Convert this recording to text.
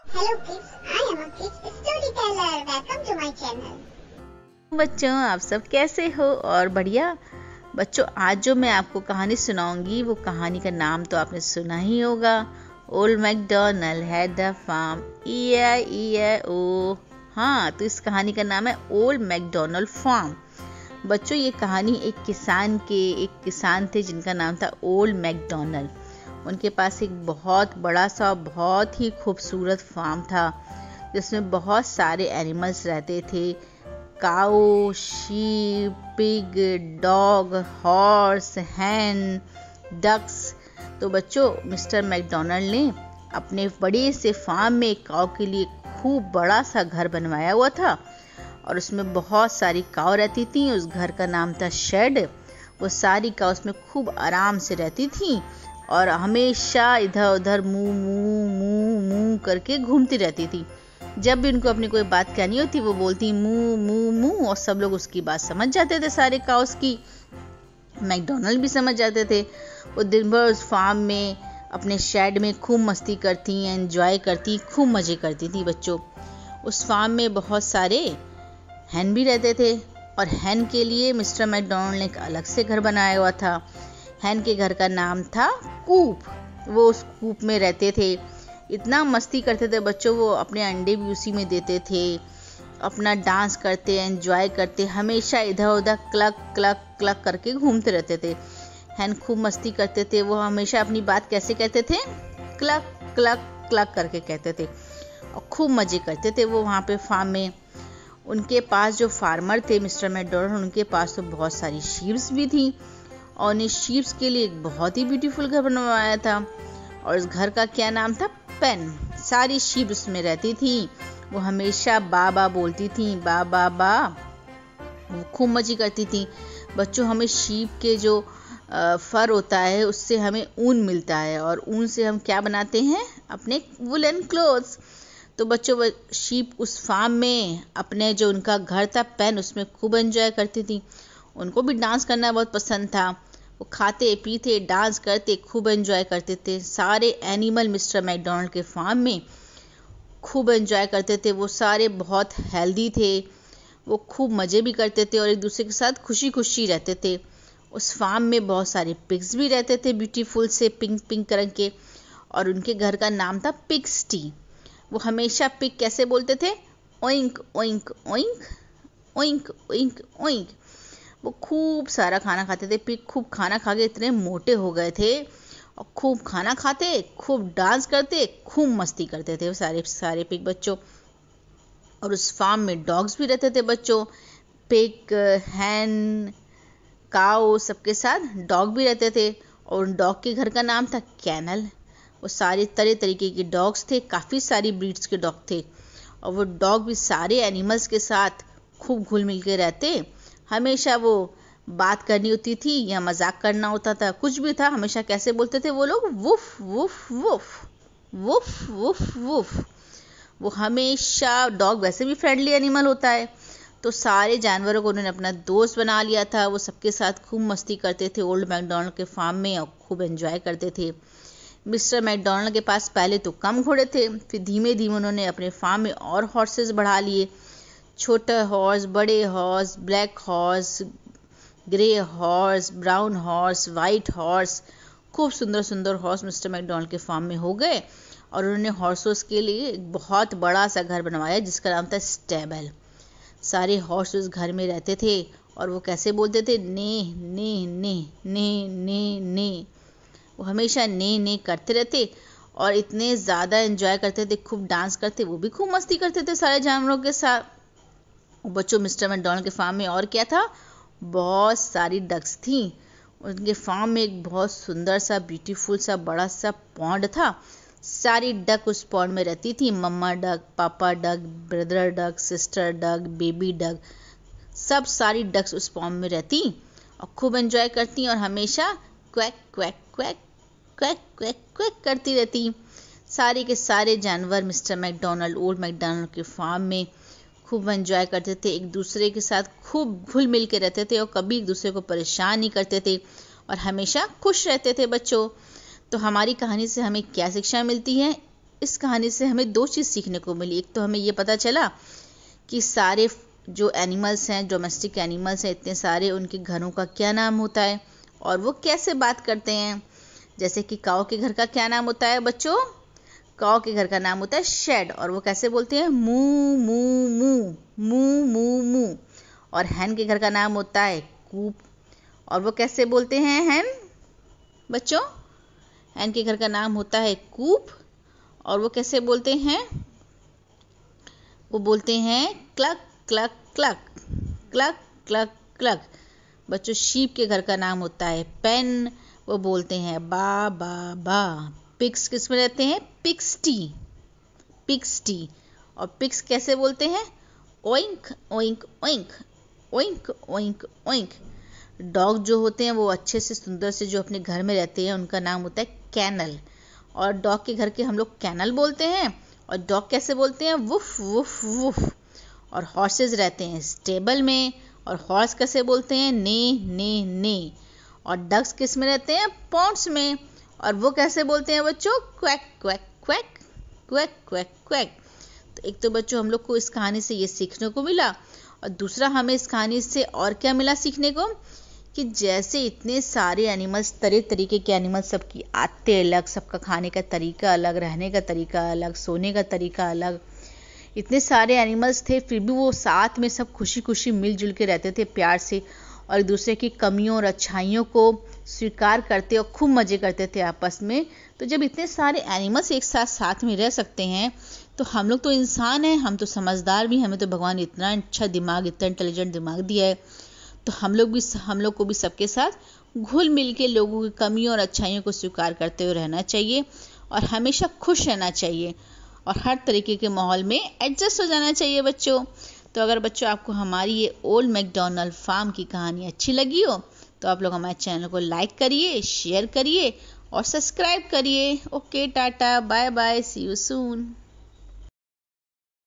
Hello kids, I am a kids storyteller. Welcome to my channel. बच्चों, आप सब कैसे हो? और बढ़िया बच्चों, आज जो मैं आपको कहानी सुनाऊंगी वो कहानी का नाम तो आपने सुना ही होगा। Old McDonald had a farm, E-I-E-I-O। हाँ, तो इस कहानी का नाम है ओल्ड मैकडॉनल्ड फार्म। बच्चों, ये कहानी एक किसान थे जिनका नाम था ओल्ड मैकडॉनल्ड। उनके पास एक बहुत बड़ा सा बहुत ही खूबसूरत फार्म था जिसमें बहुत सारे एनिमल्स रहते थे। Cow, sheep, pig, dog, horse, hen, ducks. तो बच्चों, मिस्टर मैकडॉनल्ड ने अपने बड़े से फार्म में एक काऊ के लिए खूब बड़ा सा घर बनवाया हुआ था और उसमें बहुत सारी काऊ रहती थी। उस घर का नाम था शेड। वो सारी काऊ उसमें खूब आराम से रहती थी और हमेशा इधर उधर मुंह मुंह मुंह मुंह करके घूमती रहती थी। जब भी उनको अपनी कोई बात कहनी होती वो बोलती मुंह मुंह मुंह, और सब लोग उसकी बात समझ जाते थे। सारे काउस की मैकडॉनल्ड भी समझ जाते थे। वो दिन भर उस फार्म में अपने शेड में खूब मस्ती करती, एंजॉय करती, खूब मजे करती थी। बच्चों, उस फार्म में बहुत सारे हैन भी रहते थे और हैन के लिए मिस्टर मैकडॉनल्ड ने एक अलग से घर बनाया हुआ था। हैन के घर का नाम था कूप। वो उस कूप में रहते थे, इतना मस्ती करते थे बच्चों। वो अपने अंडे भी उसी में देते थे, अपना डांस करते, एंजॉय करते, हमेशा इधर उधर क्लक क्लक क्लक करके घूमते रहते थे। हैन खूब मस्ती करते थे। वो हमेशा अपनी बात कैसे कहते थे? क्लक क्लक क्लक करके कहते थे और खूब मजे करते थे वो वहाँ पे फार्म में। उनके पास जो फार्मर थे मिस्टर मैकडॉनल्ड, उनके पास तो बहुत सारी शीप्स भी थी और उन्हें शीप्स के लिए एक बहुत ही ब्यूटीफुल घर बनवाया था और उस घर का क्या नाम था? पेन। सारी शीप उसमें रहती थी। वो हमेशा बा बा बोलती थी, बा बा बा। वो खूब मजे करती थी। बच्चों, हमें शीप के जो फर होता है उससे हमें ऊन मिलता है और ऊन से हम क्या बनाते हैं? अपने वुलन क्लोथ्स। तो बच्चों, शीप उस फार्म में अपने जो उनका घर था पेन, उसमें खूब एंजॉय करती थी। उनको भी डांस करना बहुत पसंद था। वो खाते पीते डांस करते खूब एंजॉय करते थे। सारे एनिमल मिस्टर मैकडॉनल्ड के फार्म में खूब एंजॉय करते थे। वो सारे बहुत हेल्दी थे। वो खूब मज़े भी करते थे और एक दूसरे के साथ खुशी खुशी रहते थे। उस फार्म में बहुत सारे पिग्स भी रहते थे, ब्यूटीफुल से पिंक पिंक रंग के, और उनके घर का नाम था पिग्सटी। वो हमेशा पिग कैसे बोलते थे? Oink oink oink oink oink oink. वो खूब सारा खाना खाते थे। पिग खूब खाना खा के इतने मोटे हो गए थे और खूब खाना खाते, खूब डांस करते, खूब मस्ती करते थे वो सारे पिग बच्चों। और उस फार्म में डॉग्स भी रहते थे बच्चों। पिग, हैन, काऊ, सबके साथ डॉग भी रहते थे और उन डॉग के घर का नाम था कैनल। वो सारे तरह तरीके के डॉग्स थे, काफ़ी सारी ब्रीड्स के डॉग थे और वो डॉग भी सारे एनिमल्स के साथ खूब घुल मिल के रहते। हमेशा वो बात करनी होती थी या मजाक करना होता था, कुछ भी था, हमेशा कैसे बोलते थे वो लोग? Woof woof woof woof woof woof. वो हमेशा, डॉग वैसे भी फ्रेंडली एनिमल होता है, तो सारे जानवरों को उन्होंने अपना दोस्त बना लिया था। वो सबके साथ खूब मस्ती करते थे ओल्ड मैकडॉनल्ड के फार्म में और खूब एंजॉय करते थे। मिस्टर मैकडॉनल्ड के पास पहले तो कम घोड़े थे, फिर धीमे धीमे उन्होंने अपने फार्म में और हॉर्सेस बढ़ा लिए। छोटे हॉर्स, बड़े horse, black horse, grey horse, brown horse, white horse, खूब सुंदर सुंदर हॉर्स मिस्टर मैकडॉनल्ड के फार्म में हो गए और उन्होंने हॉर्सेस के लिए एक बहुत बड़ा सा घर बनवाया जिसका नाम था स्टेबल। सारे हॉर्स उस घर में रहते थे और वो कैसे बोलते थे? ने ने ने ने ने ने। वो हमेशा ने ने करते रहते और इतने ज़्यादा एंजॉय करते थे, खूब डांस करते, वो भी खूब मस्ती करते थे सारे जानवरों के साथ। बच्चों, मिस्टर मैकडॉनल्ड के फार्म में और क्या था? बहुत सारी डक्स थी। उनके फार्म में एक बहुत सुंदर सा ब्यूटीफुल सा बड़ा सा पॉन्ड था। सारी डक उस पॉन्ड में रहती थी। Mama duck, papa duck, brother duck, sister duck, baby duck, सब सारी डक्स उस पॉन्ड में रहती और खूब एंजॉय करती और हमेशा quack quack quack quack quack quack करती रहती। सारे के सारे जानवर मिस्टर मैकडॉनल्ड, ओल्ड मैकडॉनल्ड के फार्म में खूब एंजॉय करते थे, एक दूसरे के साथ खूब घुल मिल के रहते थे और कभी एक दूसरे को परेशान नहीं करते थे और हमेशा खुश रहते थे बच्चों। तो हमारी कहानी से हमें क्या शिक्षा मिलती है? इस कहानी से हमें दो चीज़ सीखने को मिली। एक तो हमें ये पता चला कि सारे जो एनिमल्स हैं, डोमेस्टिक एनिमल्स हैं इतने सारे, उनके घरों का क्या नाम होता है और वो कैसे बात करते हैं। जैसे कि काऊ के घर का क्या नाम होता है बच्चों? काऊ के घर का नाम होता है शेड, और वो कैसे बोलते हैं? मू मू मू मू मू मू। और हैन के घर का नाम होता है कूप, और वो कैसे बोलते हैं हैन बच्चों? हैन के घर का नाम होता है कूप, और वो कैसे बोलते हैं? वो बोलते हैं cluck cluck cluck cluck cluck cluck. बच्चों शीप के घर का नाम होता है पेन, वो बोलते हैं बा बा बा। पिग्स किस में रहते हैं? पिग्सटी पिग्सटी। और पिग्स कैसे बोलते हैं? Oink oink oink oink oink oink. Dog जो होते हैं वो अच्छे से सुंदर से जो अपने घर में रहते हैं उनका नाम होता है कैनल, और डॉग के घर के हम लोग कैनल बोलते हैं। और डॉग कैसे बोलते हैं? Woof woof woof. और हॉर्सेस रहते हैं स्टेबल में, और हॉर्स कैसे बोलते हैं? ने ने ने। और डक्स किस में रहते हैं? पॉन्ड्स में, और वो कैसे बोलते हैं बच्चों? Quack quack quack quack quack quack. तो एक तो बच्चों हम लोग को इस कहानी से ये सीखने को मिला, और दूसरा हमें इस कहानी से और क्या मिला सीखने को, कि जैसे इतने सारे एनिमल्स, तरह तरीके के एनिमल्स, सबकी आते अलग, सबका खाने का तरीका अलग, रहने का तरीका अलग, सोने का तरीका अलग, इतने सारे एनिमल्स थे, फिर भी वो साथ में सब खुशी खुशी मिलजुल के रहते थे प्यार से, और एक दूसरे की कमियों और अच्छाइयों को स्वीकार करते और खूब मज़े करते थे आपस में। तो जब इतने सारे एनिमल्स एक साथ साथ में रह सकते हैं, तो हम लोग तो इंसान हैं, हम तो समझदार भी, हमें तो भगवान इतना अच्छा दिमाग, इतना इंटेलिजेंट दिमाग दिया है, तो हम लोग को भी सबके साथ घुल मिल के लोगों की कमियों और अच्छाइयों को स्वीकार करते हुए रहना चाहिए, और हमेशा खुश रहना चाहिए, और हर तरीके के माहौल में एडजस्ट हो जाना चाहिए बच्चों। तो अगर बच्चों आपको हमारी ये ओल्ड मैकडॉनल्ड फार्म की कहानी अच्छी लगी हो, तो आप लोग हमारे चैनल को लाइक करिए, शेयर करिए और सब्सक्राइब करिए। Okay, tata, bye bye, see you soon.